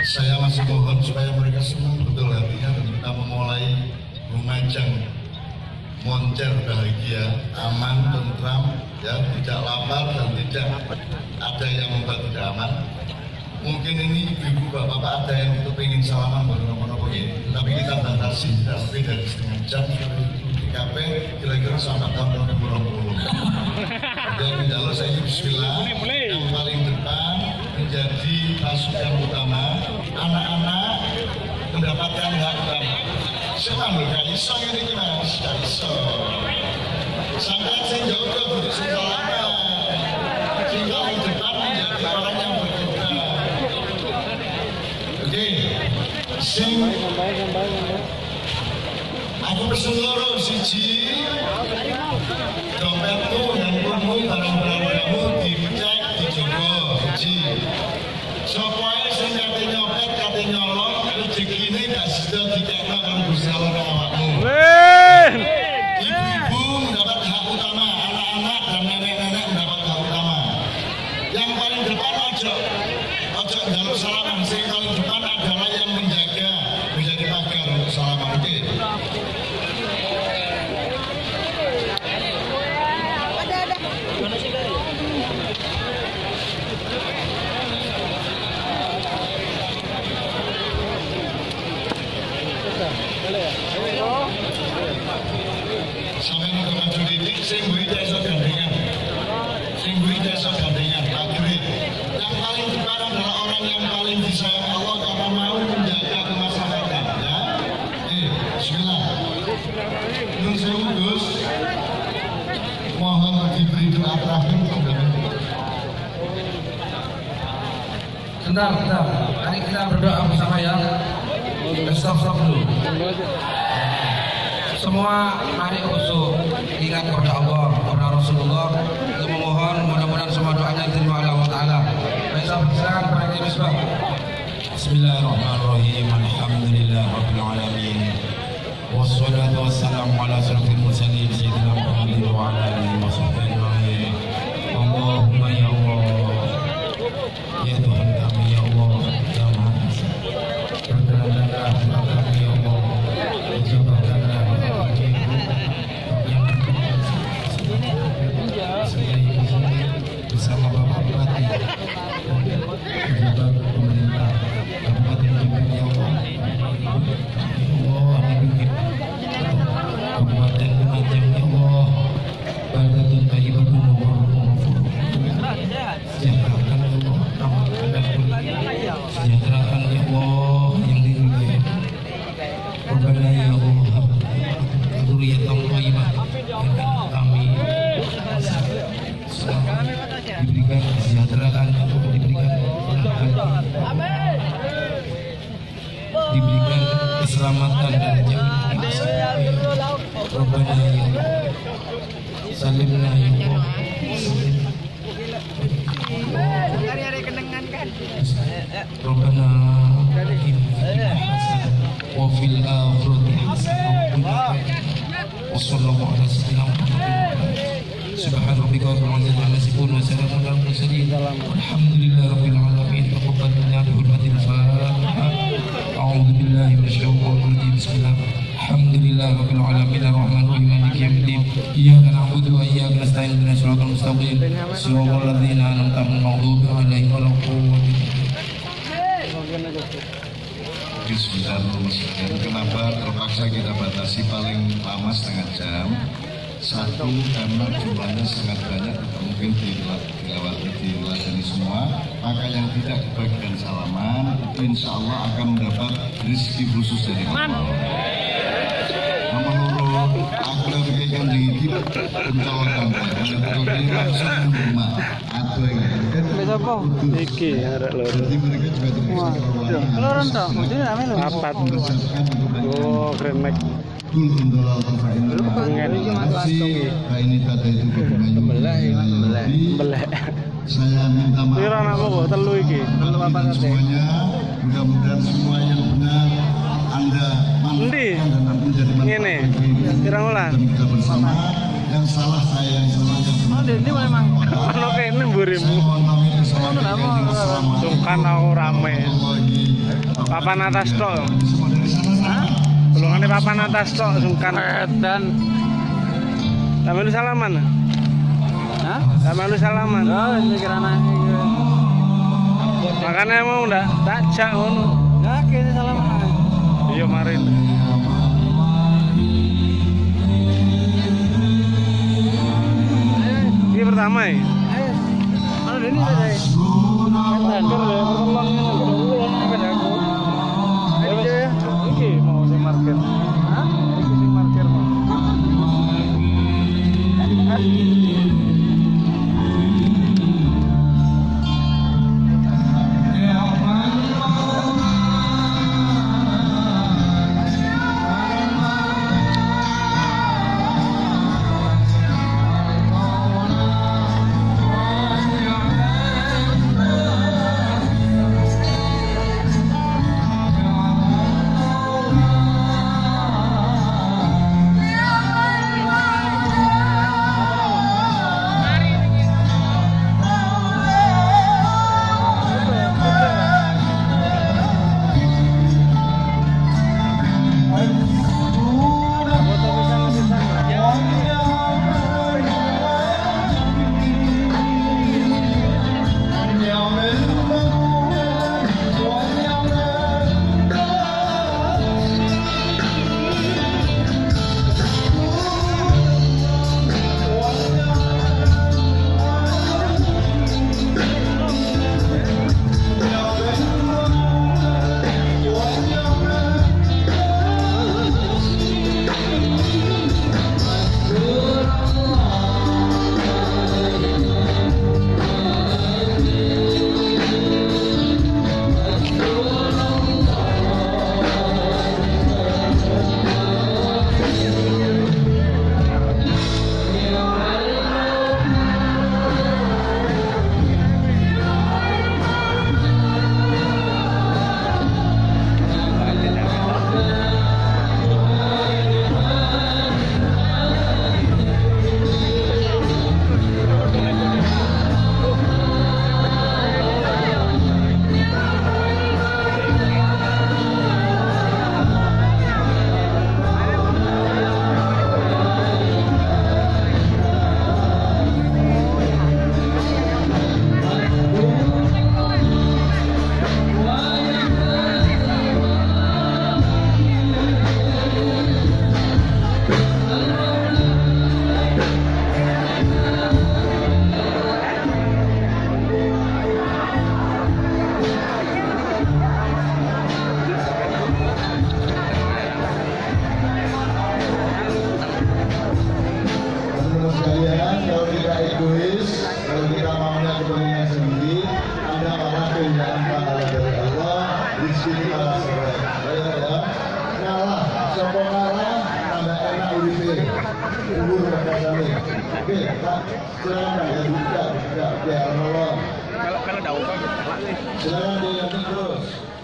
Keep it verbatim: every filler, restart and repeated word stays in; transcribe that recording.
saya masih mohon supaya mereka semua betul hatinya dan kita memulai Lumajang moncer bahagia, aman, tentram, ya, tidak lapar dan tidak ada yang membuat tidak aman. Mungkin ini ibu-ibu, bapak-bapak ada yang kepingin salaman baru-baru ini, tapi kita batasi tidak lebih dari setengah jam di K P kira-kira sampai tahun dua ribu dua puluh. Jadi kalau saya ini bismillah, yang paling depan menjadi pasukan utama, anak-anak mendapatkan hak utama. Siapa yang gak iso ini mas, gak iso. Sampai saya jauh-jauh butuh salaman. Sing paling depan menjadi orang yang berbeda. Oke, sing aku pesen loro siji, dompetmu, handphonemu, barang-barang kamu dicek, dijogo siji. Sopoe sing kate nyopet, kate nyolong, rezekine gak sida dikekno karo Gusti Allah awakmu. Ibu-ibu mendapat hak utama, anak-anak dan nenek-nenek mendapat hak utama. Yang paling depan ojo, ojo njaluk salaman. Sing paling depan adalah yang menjaga, menjadi pagar untuk salaman. Oke. Sampai untuk maju didik, sing buri desa gandengan, sing buri desa gandengan, prajurit. Yang paling depan adalah orang yang paling disayang Allah karena mau menjaga kemaslahatan. Ya, eh, Bismillah. Nun sewu Gus, mohon diberi doa terakhir. Bentar, bentar. Mari kita berdoa bersama ya. Stop, stop dulu. Semua mari khusyuk ingat kepada Allah, kepada Rasulullah untuk memohon mudah-mudahan semua doanya diterima oleh Allah Taala. Baik, silakan Pak Haji Misbah. Bismillahirrahmanirrahim. Alhamdulillahirabbil alamin. Wassalatu wassalamu ala asyrafil mursalin sayyidina Muhammadin wa ala alihi washabbihi ajma'in. Allahumma ya Allah, ya Tuhan kami ya Allah, ya Maha Esa. Berkenan-kenan kami ya Allah, ijabahkanlah bersama Bapak Bupati, pejabat pemerintah, Kabupaten Jember ya Allah, Allah amin. Kabupaten Lumajang ya Allah, baldatun thayyibatun wa ghafurun. Sejahterakan ya Allah, rahmatkan dan sejahterakan ya Allah yang diridhai. Rabbana ya Allah, dzurriyyatan thayyibah, kami diberikan kesejahteraan, diberikan kemudahan, diberikan keselamatan dan jaminan Rabbana ya Allah, salimna ya Allah, Rabbana wa fil akhirati hasanah wa sallallahu alaihi wasallam. Subhan rabbika rabbil izzati amma yasifun wa salamun alal mursalin walhamdulillahi rabbil alamin. Taqabbal minna bi hurmatil Fatihah. A'udzu billahi minasy syaithanir rajim. Bismillah. Alhamdulillahi rabbil alamin arrahmanir rahim maliki yaumiddin. Iyyaka na'budu wa iyyaka nasta'in ihdinas siratal mustaqim. Shiratal ladzina an'amta 'alaihim ghairil maghdubi 'alaihim waladdallin. Bismillahirrahmanirrahim. Kenapa terpaksa kita batasi paling lama setengah jam? Satu, karena jumlahnya sangat banyak, tidak mungkin dilewati, diladani semua. Maka yang tidak kebagian salaman itu insya Allah akan mendapat rezeki khusus dari Allah. Nomor loro, aku lagi ikan dingin pencolokan, kalau langsung ke rumah. Atau yang apa? Iki arek loro. Jadi mereka juga terpaksa. Loro toh, mesti rame lho. Papat. Oh, keren mek. Kul indolal terfa'in ini kata itu Belek. Saya minta maaf Kira anakku kok telu iki. Telu apa semuanya. Mudah-mudahan semua yang benar Anda manfaatkan dan menjadi manfaat. Pirang wulan. Kita bersama. Yang salah saya, yang salah yang benar. Oh, ini memang ono kene mburimu. Saya mohon maaf sama Sungkan aku rame. Papan atas tok. Golongane papan atas tok sungkan. Dan sama lu salaman? Hah? Sama lu salaman? Oh, sekiranya. Makanya mau ndak tak jak ngono. Nggak kene salaman. Iya marin. Ini pertama ya? Ayo. Mana ini tadi? Hancur ya, pertolongan ulang pada aku. Ayo ya. Iki mau saya parkir. Hah? Iki sing parkir mau. Silakan dilanjut terus.